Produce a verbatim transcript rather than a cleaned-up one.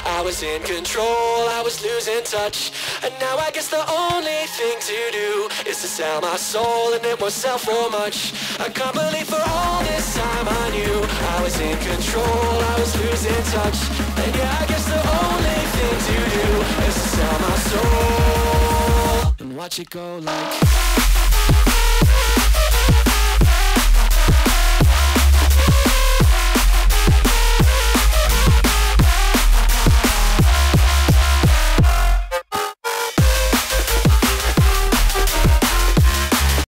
I was in control, I was losing touch. And now I guess the only thing to do is to sell my soul, and it won't sell for much. I can't believe for all this time I knew I was in control, I was losing touch. And yeah, I guess the only thing to do is to sell my soul and watch it go like